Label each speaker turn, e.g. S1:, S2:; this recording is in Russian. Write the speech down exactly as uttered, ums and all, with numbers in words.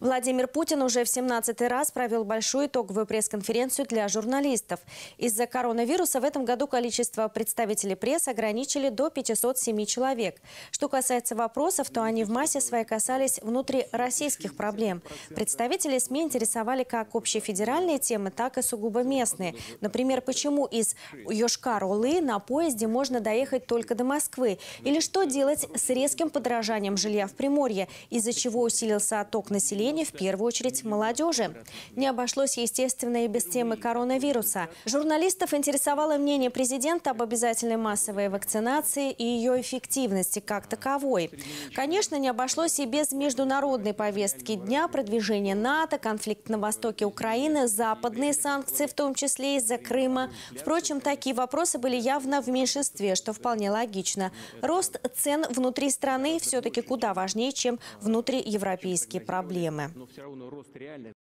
S1: Владимир Путин уже в семнадцатый раз провел большую итоговую пресс-конференцию для журналистов. Из-за коронавируса в этом году количество представителей прессы ограничили до пятисот семи человек. Что касается вопросов, то они в массе своей касались внутрироссийских проблем. Представители СМИ интересовали как общефедеральные темы, так и сугубо местные. Например, почему из Йошкар-Олы на поезде можно доехать только до Москвы? Или что делать с резким подорожанием жилья в Приморье, из-за чего усилился отток населения, в первую очередь молодежи. Не обошлось, естественно, и без темы коронавируса. Журналистов интересовало мнение президента об обязательной массовой вакцинации и ее эффективности как таковой. Конечно, не обошлось и без международной повестки дня, продвижения НАТО, конфликт на востоке Украины, западные санкции, в том числе из-за Крыма. Впрочем, такие вопросы были явно в меньшинстве, что вполне логично. Рост цен внутри страны все-таки куда важнее, чем внутриевропейские проблемы.
S2: Но все равно рост реальный.